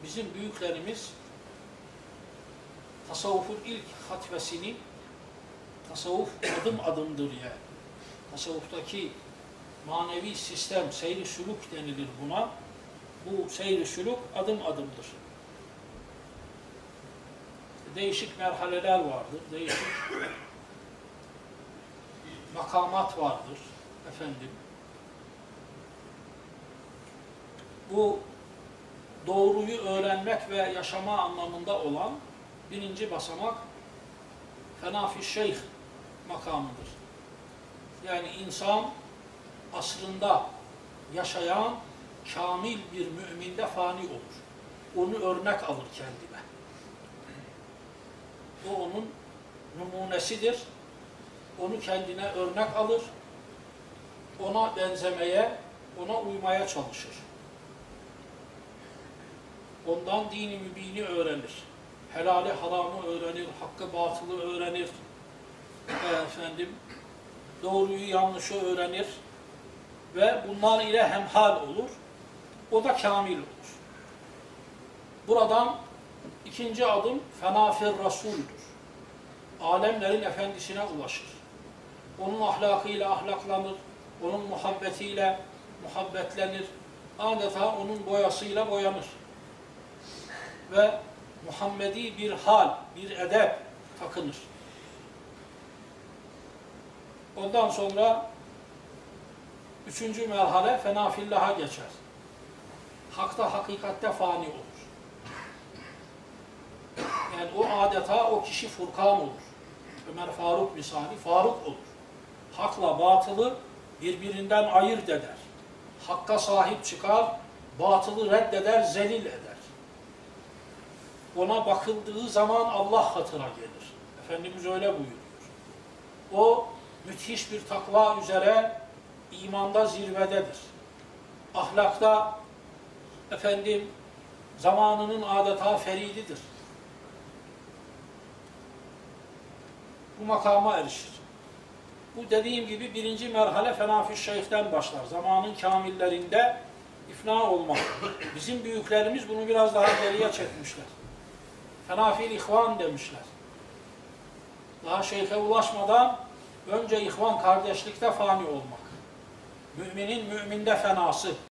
bizim büyüklerimiz tasavvufun ilk hatvesini, tasavvuf adım adımdır ya. Tasavvuftaki manevi sistem, seyri sülük denilir buna. Bu seyri sülük adım adımdır. Değişik merhaleler vardır, değişik makamat vardır efendim. Bu doğruyu öğrenmek ve yaşama anlamında olan birinci basamak fena-fi şeyh makamıdır. Yani insan asrında yaşayan kamil bir müminde fani olur. Onu örnek alır kendine. O onun numunesidir. Onu kendine örnek alır. Ona benzemeye, ona uymaya çalışır. Ondan dini mübini öğrenir. Helali haramı öğrenir, hakkı batılı öğrenir. Efendim, doğruyu yanlışı öğrenir. Ve bunlar ile hemhal olur. O da kamil olur. Buradan ikinci adım fenafir Resul'dür. Alemlerin efendisine ulaşır. Onun ahlakıyla ahlaklanır. Onun muhabbetiyle muhabbetlenir. Adeta onun boyasıyla boyanır. Ve Muhammedi bir hal, bir edep takınır. Ondan sonra üçüncü merhale fenafillah'a geçer. Hakta, hakikatte fani olur. Yani o adeta o kişi Furkan olur. Ömer Faruk misali Faruk olur. Hakla batılı birbirinden ayırt eder. Hakka sahip çıkar, batılı reddeder, zelil eder. Ona bakıldığı zaman Allah hatıra gelir. Efendimiz öyle buyuruyor. O müthiş bir takva üzere imanda zirvededir. Ahlakta efendim zamanının adeta ferididir. Bu makama erişir. Bu dediğim gibi birinci merhale fenafil şeyh'ten başlar. Zamanın kamillerinde ifna olmak. Bizim büyüklerimiz bunu biraz daha geriye çekmişler. Fenafil ihvan demişler. Daha şeyhe ulaşmadan önce ihvan kardeşlikte fani olmak. Müminin müminde fenası.